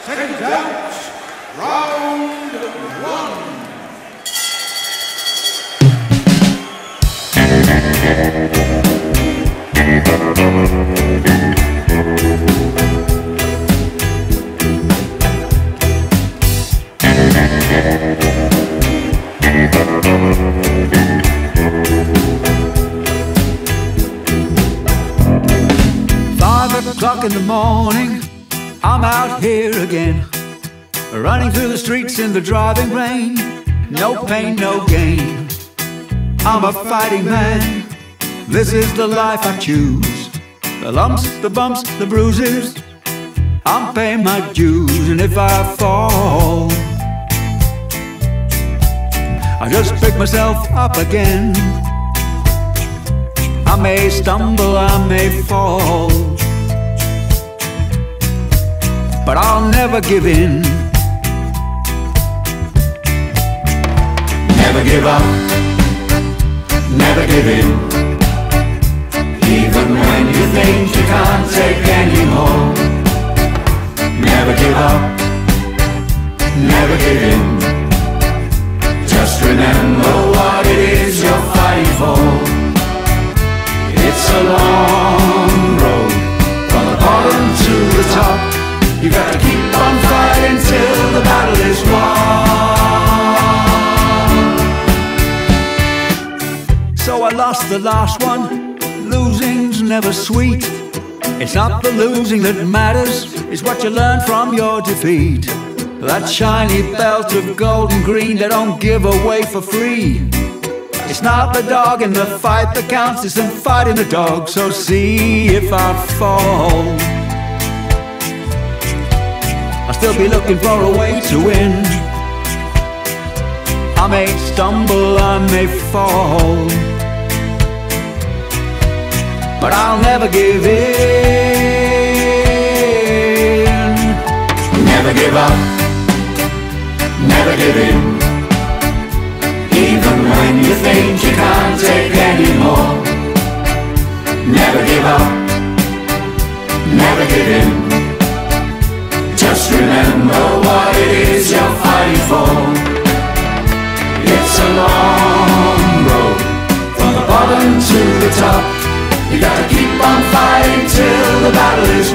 Seconds out. Round one. 5 o'clock in the morning, I'm out here again, running through the streets in the driving rain. No pain, no gain. I'm a fighting man. This is the life I choose. The lumps, the bumps, the bruises, I'm paying my dues. And if I fall, I just pick myself up again. I may stumble, I may fall, but I'll never give in. Never give up, never give in. Even when you think you can't take any more. Never give up, never give in. Just remember what it is you're fighting for. It's a long road from the bottom to the top. You gotta keep on fighting till the battle is won. So I lost the last one. Losing's never sweet. It's not the losing that matters, it's what you learn from your defeat. That shiny belt of gold and green they don't give away for free. It's not the dog in the fight that counts, it's them fighting the dog. So see if I fall, I'll still be looking for a way to win. I may stumble, I may fall, but I'll never give in. Never give up, never give in. Even when you think you can't take any more. Never give up, never give in. Just remember what it is you're fighting for. It's a long road from the bottom to the top. You gotta keep on fighting till the battle is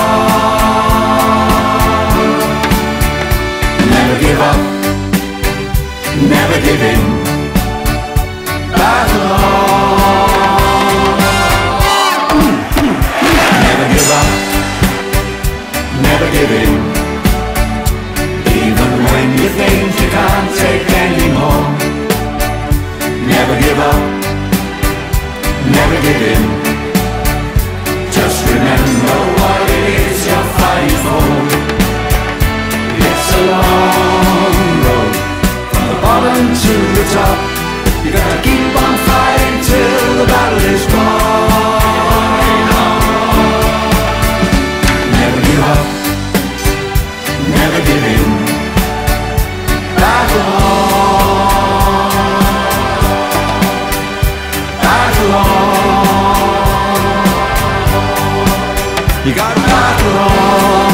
won. Never give up, never give in. Battle on. Never give up, never give in. Even when you think you can't take any more. Never give up, never give in. Just remember what it is you're fighting for. It's a long road from the bottom to the top. You gotta keep on fighting till the battle is won. Never give up, never give in. Battle on, battle on. You gotta battle on.